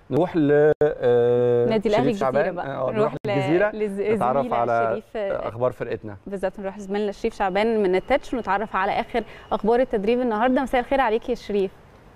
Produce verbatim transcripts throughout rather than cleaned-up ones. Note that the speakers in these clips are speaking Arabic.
نروح ل نادي الاهلي الجزيره بقى. آه نروح للجزيره نتعرف على شريف اخبار فرقتنا. بالظبط، نروح زميلنا شريف شعبان من التتش ونتعرف على اخر اخبار التدريب النهارده. مساء الخير عليك يا شريف.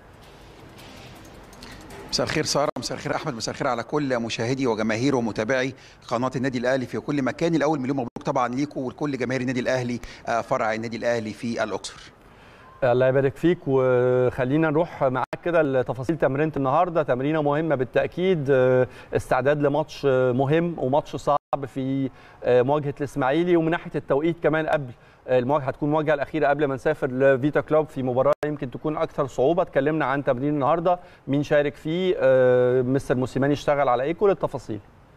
مساء الخير ساره، مساء الخير احمد، مساء الخير على كل مشاهدي وجماهير ومتابعي قناه النادي الاهلي في كل مكان. الاول مليون مبروك طبعا ليكم ولكل جماهير النادي الاهلي فرع النادي الاهلي في الاقصر. الله يبارك فيك، وخلينا نروح معاك كده لتفاصيل تمرينة النهارده. تمرينه مهمه بالتاكيد، استعداد لماتش مهم وماتش صعب في مواجهه الاسماعيلي، ومن ناحيه التوقيت كمان قبل المواجهه هتكون المواجهه الاخيره قبل ما نسافر لفيتا كلوب في مباراه يمكن تكون اكثر صعوبه. اتكلمنا عن تمرين النهارده، مين شارك فيه، مستر موسيماني اشتغل على ايه، كل التفاصيل.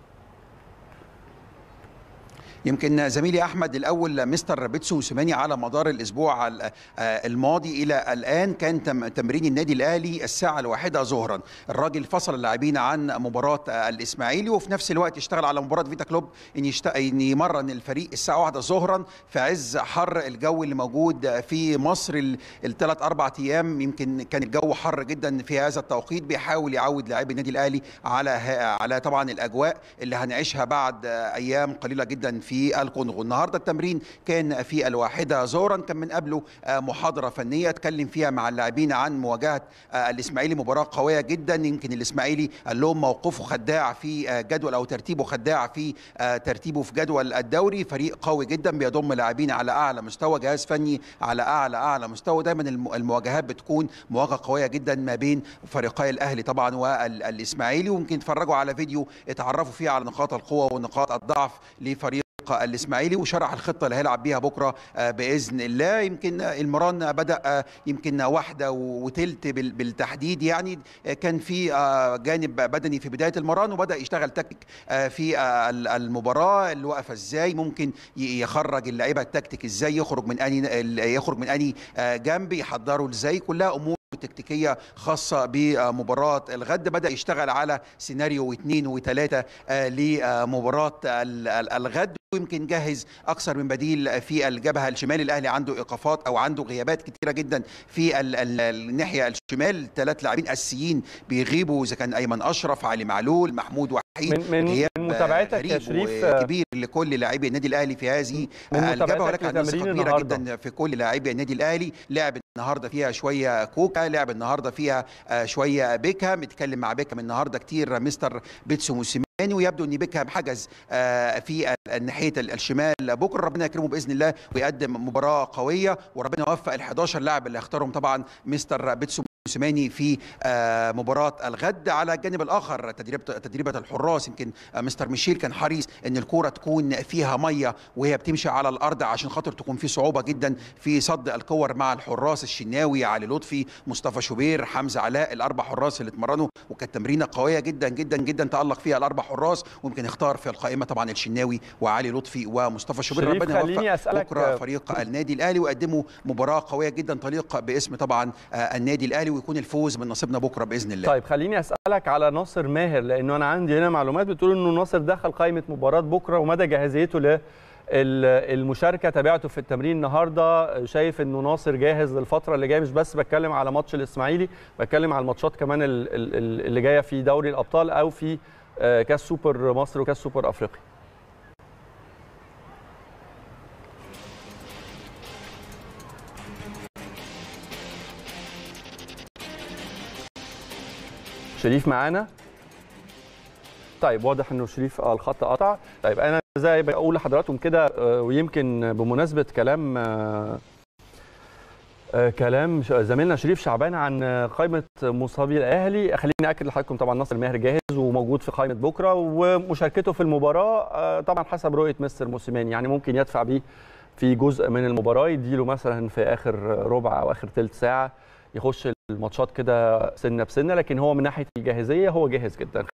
يمكن زميلي احمد الاول مستر بيتسو موسيماني على مدار الاسبوع الماضي الى الان كان تمرين النادي الاهلي الساعه الواحدة ظهرا. الراجل فصل اللاعبين عن مباراه الاسماعيلي، وفي نفس الوقت اشتغل على مباراه فيتا كلوب ان يشت... ان يمرن الفريق الساعه واحدة ظهرا في عز حر الجو اللي موجود في مصر الثلاث اربع ايام. يمكن كان الجو حر جدا في هذا التوقيت، بيحاول يعود لاعبي النادي الاهلي على على طبعا الاجواء اللي هنعيشها بعد ايام قليله جدا في في الكونغو. النهارده التمرين كان في الواحدة ظهرا، كان من قبله محاضره فنيه اتكلم فيها مع اللاعبين عن مواجهه الاسماعيلي، مباراه قويه جدا. يمكن الاسماعيلي قال لهم موقفه خداع في جدول او ترتيبه خداع في ترتيبه في جدول الدوري، فريق قوي جدا بيضم لاعبين على اعلى مستوى، جهاز فني على اعلى اعلى مستوى. دايما المواجهات بتكون مواجهه قويه جدا ما بين فريقي الاهلي طبعا والاسماعيلي، ويمكن تفرجوا على فيديو اتعرفوا فيه على نقاط القوه ونقاط الضعف لفريق الاسماعيلي، وشرح الخطه اللي هيلعب بيها بكره باذن الله. يمكن المران بدا يمكن واحده وثلث بالتحديد، يعني كان في جانب بدني في بدايه المران، وبدا يشتغل تكتيك في المباراه اللي واقفه ازاي، ممكن يخرج اللعيبه التكتيك ازاي، يخرج من اني يخرج من اني جنب، يحضروا ازاي، كلها امور تكتيكيه خاصه بمباراه الغد. بدا يشتغل على سيناريو اثنين وثلاثه لمباراه الغد، ويمكن جهز اكثر من بديل في الجبهه الشمال. الاهلي عنده ايقافات او عنده غيابات كثيره جدا في الناحيه الشمال، ثلاث لاعبين اساسيين بيغيبوا، اذا كان ايمن اشرف، علي معلول، محمود وحيد. من, من متابعتك يا شريف كبير لكل لاعبي النادي الاهلي في هذه الجبهه، ولكن عنده ثقه كبيره جدا في كل لاعبي النادي الاهلي. لعب النهارده فيها شويه كوكا، لعب النهارده فيها شويه بيكهام، اتكلم مع بيكهام النهارده كتير مستر بيتسو موسيماني، ويبدو ان بيكهام حجز في ناحيه الشمال بكره. ربنا يكرمه باذن الله ويقدم مباراه قويه، وربنا يوفق ال حداشر لاعب اللي اختارهم طبعا مستر بيتسو موسيماني في مباراه الغد. على الجانب الاخر تدريب تدريبه الحراس، يمكن مستر ميشيل كان حريص ان الكوره تكون فيها ميه وهي بتمشي على الارض، عشان خاطر تكون في صعوبه جدا في صد الكور مع الحراس. الشناوي، علي لطفي، مصطفى شوبير، حمزه علاء، الاربع حراس اللي اتمرنوا، وكانت تمرينه قويه جدا جدا جدا تالق فيها الاربع حراس، ويمكن اختار في القائمه طبعا الشناوي وعلي لطفي ومصطفى شوبير. ربنا يوفق بكره فريق النادي الاهلي ويقدموا مباراه قويه جدا تليق باسم طبعا النادي الاهلي، ويكون الفوز من نصيبنا بكره باذن الله. طيب خليني اسالك على ناصر ماهر، لانه انا عندي هنا معلومات بتقول انه ناصر دخل قائمه مباراه بكره، ومدى جاهزيته للمشاركه. تابعته في التمرين النهارده، شايف انه ناصر جاهز للفتره اللي جايه؟ مش بس بتكلم على ماتش الاسماعيلي، بتكلم على الماتشات كمان اللي جايه في دوري الابطال او في كاس سوبر مصر وكاس سوبر افريقيا. شريف معانا؟ طيب واضح انه شريف الخط قطع. طيب انا زي بقول لحضراتكم كده، ويمكن بمناسبه كلام كلام زميلنا شريف شعبان عن قائمه مصابي الاهلي، خليني اكد لحضراتكم طبعا ناصر ماهر جاهز وموجود في قائمه بكره، ومشاركته في المباراه طبعا حسب رؤيه مستر موسيماني، يعني ممكن يدفع بيه في جزء من المباراه، يديله مثلا في اخر ربع او اخر ثلث ساعه يخش الماتشات كده سنه بسنه، لكن هو من ناحيه الجاهزيه هو جاهز جدا.